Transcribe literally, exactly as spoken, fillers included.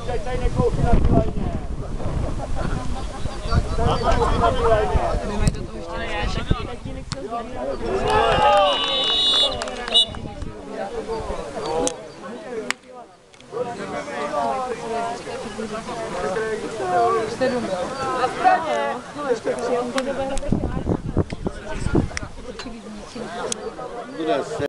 Počkej, tady nekouši na ty lajně. Tady nekouši na ty lajně. Ale já taky. Tatínek se sedm. Na straně! No ještě tři, on to bude hrát ještě. Bude se.